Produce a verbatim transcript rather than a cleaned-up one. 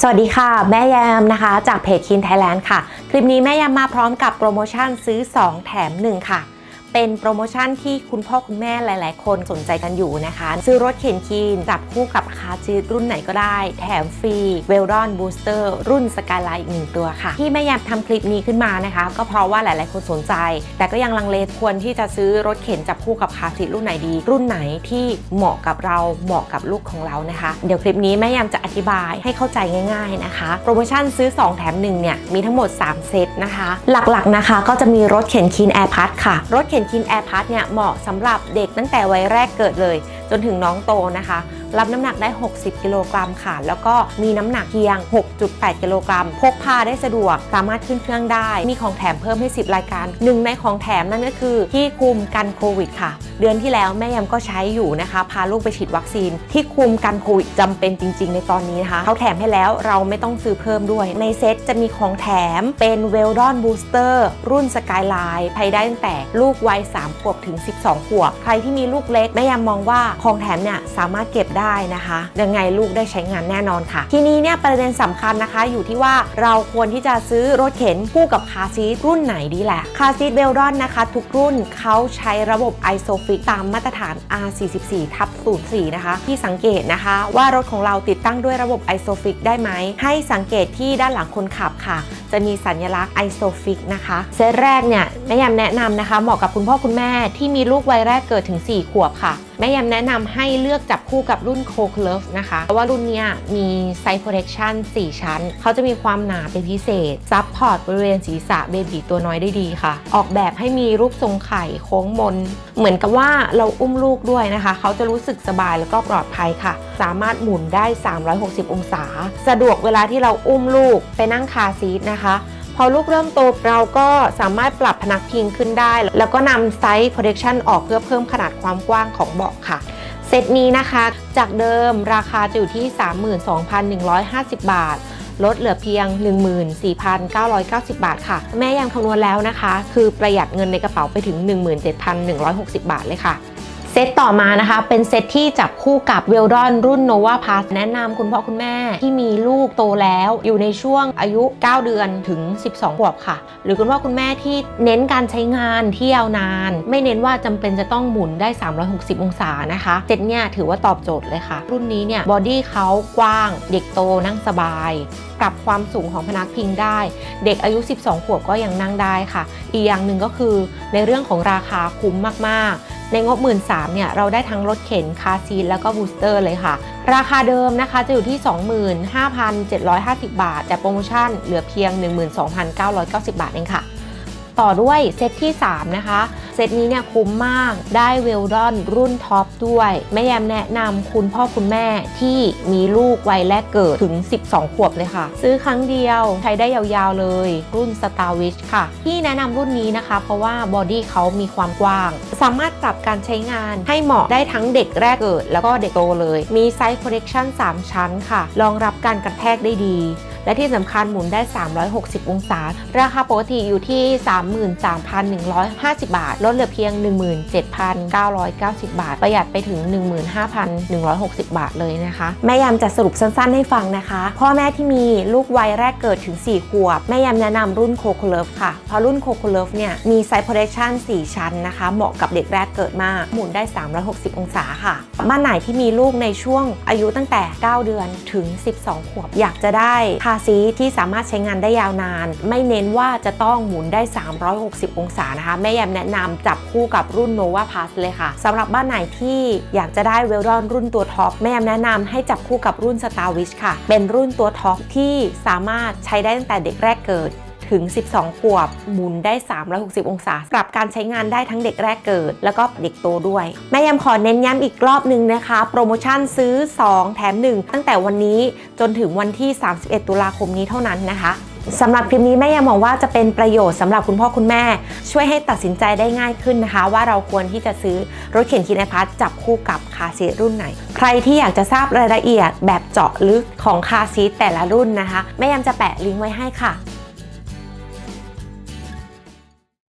สวัสดีค่ะแม่แยมนะคะจากเพจคินไทยแลนด์ค่ะคลิปนี้แม่แยมมาพร้อมกับโปรโมชั่นซื้อสองแถมหนึ่งค่ะเป็นโปรโมชั่นที่คุณพ่อคุณแม่หลายๆคนสนใจกันอยู่นะคะซื้อรถเข็นคีนจับคู่กับคาร์ซีทรุ่นไหนก็ได้แถมฟรีเวลดอนบูสเตอร์รุ่นสกายไลน์อีกหนึ่งตัวค่ะที่แม่แยมทำคลิปนี้ขึ้นมานะคะก็เพราะว่าหลายๆคนสนใจแต่ก็ยังลังเลควรที่จะซื้อรถเข็นจับคู่กับคาร์ซีทรุ่นไหนดีรุ่นไหนที่เหมาะกับเราเหมาะกับลูกของเรานะคะเดี๋ยวคลิปนี้แม่แยมจะอธิบายให้เข้าใจง่ายๆนะคะโปรโมชั่นซื้อสองแถมหนึ่งเนี่ยมีทั้งหมดสามเซตนะคะหลักๆนะคะก็จะมีรถเข็นคีนแอร์พัทค่ะรถเข็นคีนแอร์พัทเนี่ยเหมาะสำหรับเด็กตั้งแต่วัยแรกเกิดเลยจนถึงน้องโตนะคะรับน้ำหนักได้หกสิบกิโลกรัมค่ะแล้วก็มีน้ำหนักเพียง หกจุดแปด กิโลกรัมพกพาได้สะดวกสามารถขึ้นเครื่องได้มีของแถมเพิ่มให้สิบรายการหนึ่งในของแถมนั่นก็คือที่คุมกันโควิดค่ะเดือนที่แล้วแม่แยมก็ใช้อยู่นะคะพาลูกไปฉีดวัคซีนที่คุมกันโควิดจำเป็นจริงๆในตอนนี้นะคะเขาแถมให้แล้วเราไม่ต้องซื้อเพิ่มด้วยในเซตจะมีของแถมเป็นเวลดอนบูสเตอร์รุ่นสกายไลน์ใช้ได้ตั้งแต่ลูกวัยสามขวบถึงสิบสองขวบใครที่มีลูกเล็กแม่แยมมองว่าของแถมเนี่ยสามารถเก็บได้นะคะยังไงลูกได้ใช้งานแน่นอนค่ะทีนี้เนี่ยประเด็นสำคัญนะคะอยู่ที่ว่าเราควรที่จะซื้อรถเข็นคู่กับคาร์ซีทรุ่นไหนดีแหละคาร์ซีทเวลดอนนะคะทุกรุ่นเขาใช้ระบบ ไอโซฟิก ตามมาตรฐาน อาร์ สี่สิบสี่ ทับ ศูนย์ สี่ นะคะที่สังเกตนะคะว่ารถของเราติดตั้งด้วยระบบ ไอโซฟิก ได้ไหมให้สังเกตที่ด้านหลังคนขับค่ะจะมีสัญลักษณ์ ไอโซฟิก นะคะเซตแรกเนี่ยแม่ยำแนะนำนะคะเหมาะกับคุณพ่อคุณแม่ที่มีลูกวัยแรกเกิดถึงสี่ขวบค่ะแม่ยำแนะนำให้เลือกจับคู่กับรุ่น โค เค เลิฟ นะคะเพราะว่ารุ่นนี้มีไซส์ โปรเทคชั่น สี่ ชั้นเขาจะมีความหนาเป็นพิเศษซับพอร์ตบริเวณศีรษะเบบีตัวน้อยได้ดีค่ะออกแบบให้มีรูปทรงไข่โค้งมนเหมือนกับว่าเราอุ้มลูกด้วยนะคะเขาจะรู้สึกสบายแล้วก็ปลอดภัยค่ะสามารถหมุนได้สามร้อยหกสิบองศาสะดวกเวลาที่เราอุ้มลูกไปนั่งคาร์ซีทนะคะพอลูกเริ่มโตเราก็สามารถปรับพนักพิงขึ้นได้แล้วก็นำไซส์ protection ออกเพื่อเพิ่มขนาดความกว้างของเบาะค่ะเซตนี้นะคะจากเดิมราคาจะอยู่ที่ สามหมื่นสองพันหนึ่งร้อยห้าสิบ บาทลดเหลือเพียง หนึ่งหมื่นสี่พันเก้าร้อยเก้าสิบ บาทค่ะแม่ยังคำนวณแล้วนะคะคือประหยัดเงินในกระเป๋าไปถึง หนึ่งหมื่นเจ็ดพันหนึ่งร้อยหกสิบ บาทเลยค่ะเซตต่อมานะคะเป็นเซตที่จับคู่กับเวลดอนรุ่น โนวา พลัส แนะนำคุณพ่อคุณแม่ที่มีลูกโตแล้วอยู่ในช่วงอายุเก้าเดือนถึงสิบสองขวบค่ะหรือคุณพ่อคุณแม่ที่เน้นการใช้งานที่ยาวนานไม่เน้นว่าจำเป็นจะต้องหมุนได้สามร้อยหกสิบองศานะคะเซตเนี่ยถือว่าตอบโจทย์เลยค่ะรุ่นนี้เนี่ยบอดี้เขากว้างเด็กโตนั่งสบายปรับความสูงของพนักพิงได้เด็กอายุสิบสองขวบก็ยังนั่งได้ค่ะอีกอย่างหนึ่งก็คือในเรื่องของราคาคุ้มมากๆในงบ หนึ่งหมื่นสามพัน เนี่ยเราได้ทั้งรถเข็นคาร์ซีทแล้วก็บูสเตอร์เลยค่ะราคาเดิมนะคะจะอยู่ที่ สองหมื่นห้าพันเจ็ดร้อยห้าสิบ บาทแต่โปรโมชั่นเหลือเพียง หนึ่งหมื่นสองพันเก้าร้อยเก้าสิบ บาทเองค่ะต่อด้วยเซตที่สามนะคะเซตนี้เนี่ยคุ้มมากได้เวลดอนรุ่นท็อปด้วยแม่แยมแนะนำคุณพ่อคุณแม่ที่มีลูกวัยแรกเกิดถึงสิบสองขวบเลยค่ะซื้อครั้งเดียวใช้ได้ยาวๆเลยรุ่น สตาร์ วิช ค่ะที่แนะนำรุ่นนี้นะคะเพราะว่าบอดี้เขามีความกว้างสามารถปรับการใช้งานให้เหมาะได้ทั้งเด็กแรกเกิดแล้วก็เด็กโตเลยมีไซส์ โปรเทคชั่น สาม ชั้นค่ะรองรับการกระแทกได้ดีและที่สำคัญหมุนได้สามร้อยหกสิบองศาราคาปกติอยู่ที่ สามหมื่นสามพันหนึ่งร้อยห้าสิบ บาทลดเหลือเพียง หนึ่งหมื่นเจ็ดพันเก้าร้อยเก้าสิบ บาทประหยัดไปถึง หนึ่งหมื่นห้าพันหนึ่งร้อยหกสิบ บาทเลยนะคะแม่ยำจะสรุปสั้นๆให้ฟังนะคะพ่อแม่ที่มีลูกวัยแรกเกิดถึงสี่ขวบแม่ยำแนะนำรุ่น โค เค เลิฟ ค่ะเพราะรุ่น โค เค เลิฟ เนี่ยมีไซส์ โปรเทคชั่น สี่ ชั้นนะคะเหมาะกับเด็กแรกเกิดมากหมุนได้สามร้อยหกสิบองศาค่ะบ้านไหนที่มีลูกในช่วงอายุตั้งแต่เก้าเดือนถึงสิบสองขวบอยากจะได้คาร์ซีทที่สามารถใช้งานได้ยาวนานไม่เน้นว่าจะต้องหมุนได้สามร้อยหกสิบองศานะคะแม่แยมแนะนำจับคู่กับรุ่น โนวา พลัส เลยค่ะสำหรับบ้านไหนที่อยากจะได้เวลดอนรุ่นตัวท็อปแม่แยมแนะนำให้จับคู่กับรุ่น สตาร์ วิช ค่ะเป็นรุ่นตัวท็อปที่สามารถใช้ได้ตั้งแต่เด็กแรกเกิดถึงสิบสองขวบหมุนได้สามร้อยหกสิบองศาปรับการใช้งานได้ทั้งเด็กแรกเกิดแล้วก็เด็กโตด้วยแม่ยำขอเน้นย้ำอีกรอบนึงนะคะโปรโมชั่นซื้อสองแถมหนึ่งตั้งแต่วันนี้จนถึงวันที่สามสิบเอ็ดตุลาคมนี้เท่านั้นนะคะสำหรับคลิปนี้แม่ยำมองว่าจะเป็นประโยชน์สำหรับคุณพ่อคุณแม่ช่วยให้ตัดสินใจได้ง่ายขึ้นนะคะว่าเราควรที่จะซื้อรถเข็นคีนแอร์พัทจับคู่กับคาร์ซีทรุ่นไหนใครที่อยากจะทราบรายละเอียดแบบเจาะลึกของคาร์ซีทแต่ละรุ่นนะคะแม่ยำจะแปะลิงก์ไว้ให้ค่ะ